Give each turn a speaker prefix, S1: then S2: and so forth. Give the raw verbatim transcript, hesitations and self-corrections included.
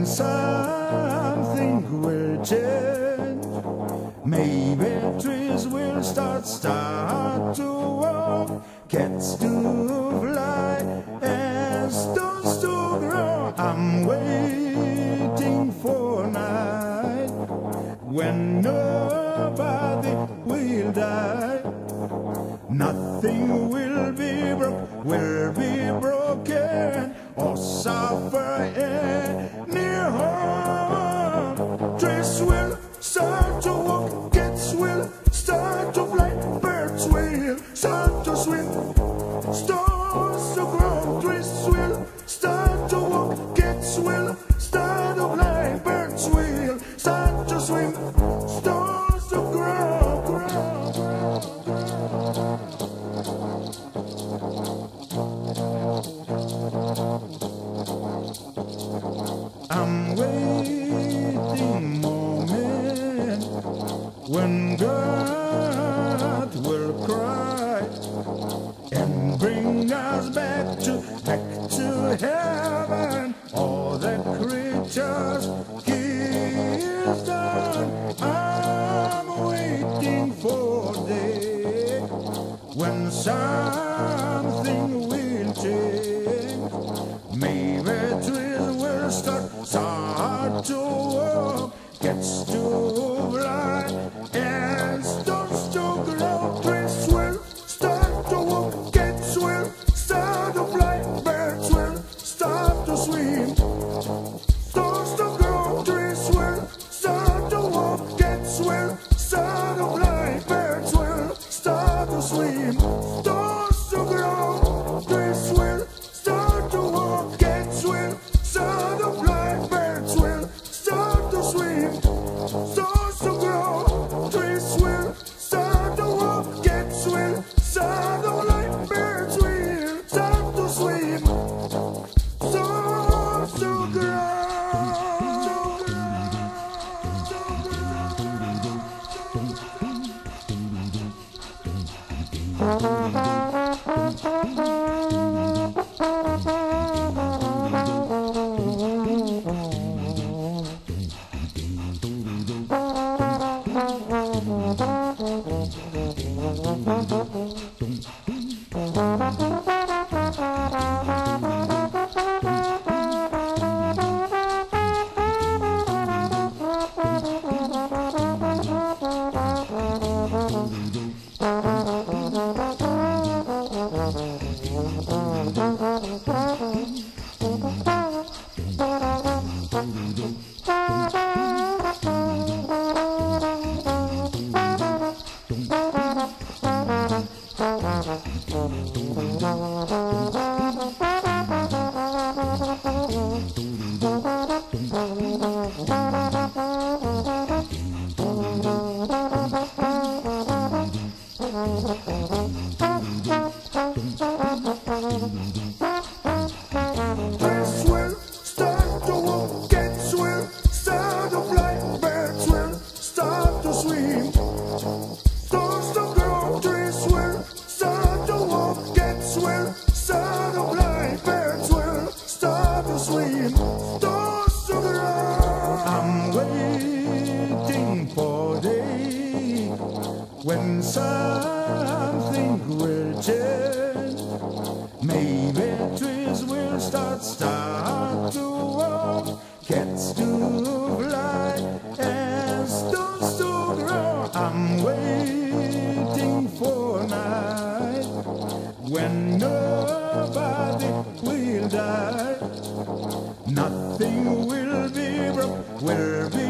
S1: when something will change. Maybe trees will start, start to walk, cats to fly, and stones to grow. I'm waiting for night when nobody will die. Nothing will be broke, will be broken, or suffer any harm. Trees will start to walk, cats will start to fly, birds will start to swim, stones to grow. Trees will start to walk, cats will start to fly, birds will start to swim, stones to grow, grow, grow, grow. I'm waiting moment when God will cry and bring us back to back to heaven. All the creatures He's done. I'm waiting for the day when something will change. Maybe trees will start, start to walk, cats to fly, and stones to grow. Trees will start to walk, cats will start to fly, birds will start to swim, stones to grow. Trees will start to walk, cats will start to fly, birds will start to swim, stones to grow. Trees will start to walk, cats will start to fly, birds will start to swim, stones to grow. Trees will start to walk, cats will start to fly, birds will start to swim, stones to grow. Trees will start to walk, cats will start to fly, birds will start to swim, stones to grow. Trees will start to walk, cats will start to fly, birds will start to swim, stones to grow. I'm waiting for day when something will change. Maybe trees will start, start to walk, cats to fly, and stones to grow. I'm waiting for night when nobody will die. Nothing will be broke, will be